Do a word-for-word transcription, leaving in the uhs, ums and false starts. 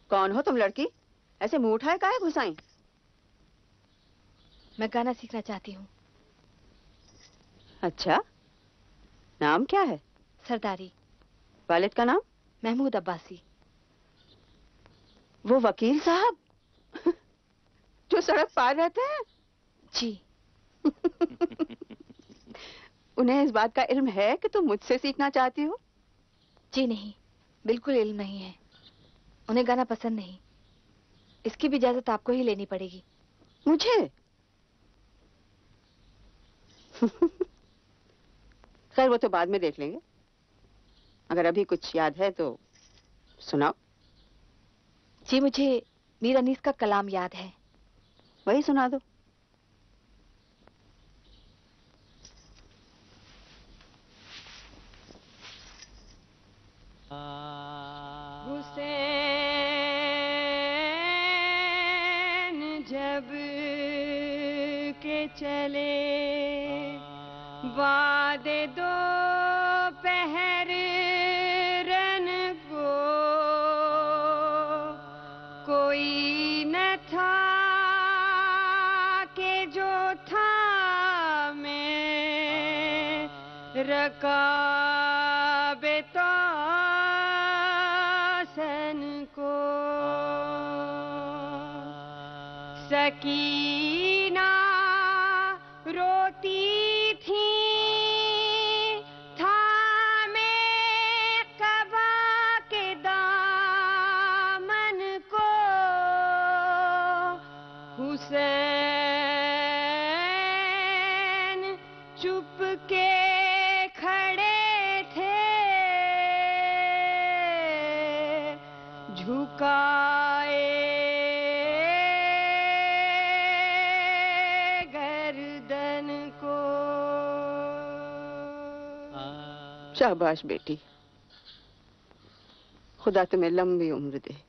कौन हो तुम लड़की? ऐसे मुंह उठाए काहे घुसाई? मैं गाना सीखना चाहती हूँ। अच्छा, नाम क्या है? सरदारी। वालिद का नाम? महमूद अब्बासी। वो वकील साहब जो सड़क पार रहते हैं? जी। उन्हें इस बात का इल्म है कि तुम मुझसे सीखना चाहती हो? जी नहीं, बिल्कुल इल्म नहीं है। उन्हें गाना पसंद नहीं। इसकी भी इजाजत आपको ही लेनी पड़ेगी। मुझे? खैर वो तो बाद में देख लेंगे। अगर अभी कुछ याद है तो सुनाओ। जी मुझे मीर अनीस का कलाम याद है। वही सुना दो। हुसैन जब के चले वादे दो पहर रन को, कोई न था के जो था मैं रकाबे तो सन को। सकीना रोती थी थामे कबा के दामन को। हुसैन चुप के खड़े थे झुकाए गर्दन को। शाबाश बेटी, खुदा तुम्हें लंबी उम्र दे।